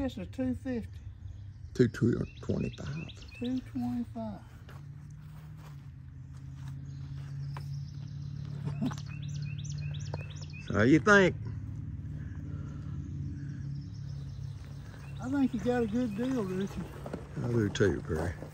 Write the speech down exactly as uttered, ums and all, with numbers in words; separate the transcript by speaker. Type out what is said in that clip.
Speaker 1: this is two fifty.
Speaker 2: Two twenty-five.
Speaker 1: Two twenty-five.
Speaker 2: So how you think?
Speaker 1: I think you got a good deal, Richard.
Speaker 2: I do too, Perry.